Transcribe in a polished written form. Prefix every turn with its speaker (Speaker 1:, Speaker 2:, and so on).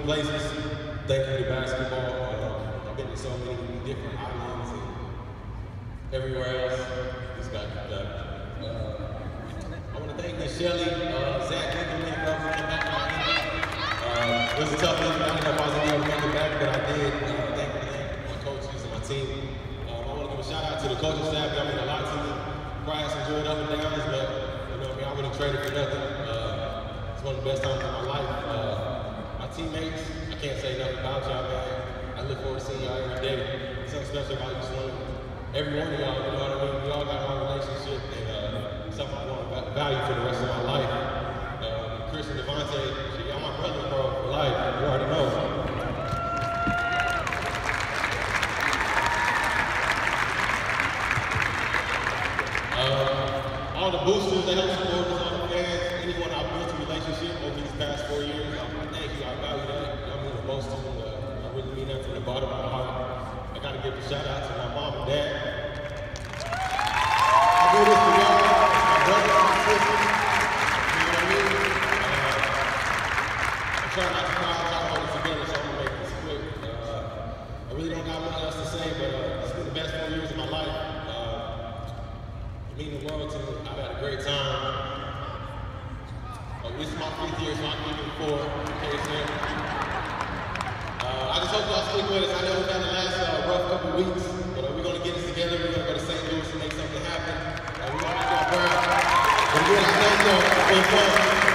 Speaker 1: places. Thank you to basketball. I've been to so many different islands and everywhere else. Just got I want to thank Miss Shelly, Zach, and me for coming back to Miami. It was a tough week. I don't know if I was able to make it back, but I did. Thank my coaches and my team. I want to give a shout out to the coaching staff. Y'all mean a lot to me. Probably some good up and downs, but you know, I wouldn't trade it for nothing. It's one of the best times of my life. My teammates, I can't say enough about y'all, man. I look forward to seeing y'all every day. Something special about each one. Every one of y'all, you know what I mean? We all got our relationship and something I want to value for the rest of my life. Chris and Devontae, y'all my brothers, bro, for life. You already know. All the boosters, the help supporters, all the fans, anyone I've built a relationship over these past 4 years, I thank you, I value that. Y'all mean the most to me. I really mean that from the bottom of my heart. I gotta give a shout out to my mom and dad. I do this for y'all, my brother, my sister. You know what I mean? I'm trying not to cry, I'm trying to hold it together, so I'm gonna make this quick. I really don't got much else to say, but it's been the best 4 years of my life. It means the world to me. I've had a great time. This is my 5th year, so I'm giving 4. I just hope y'all stick with us. I know we've had the last rough couple weeks, but we're going to get this together. We're going to go to St. Louis and make something happen. We're going to make y'all proud. But again, I thank y'all. It's been fun.